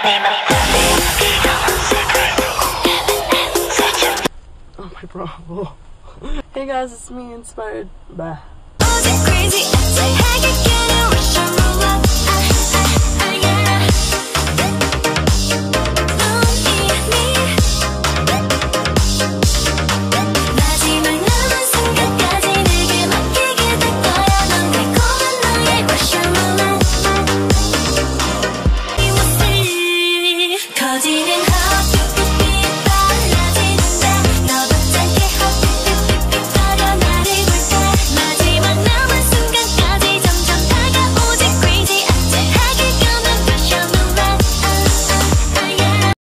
Oh my bro. Hey guys, it's me, Inspired. Bye.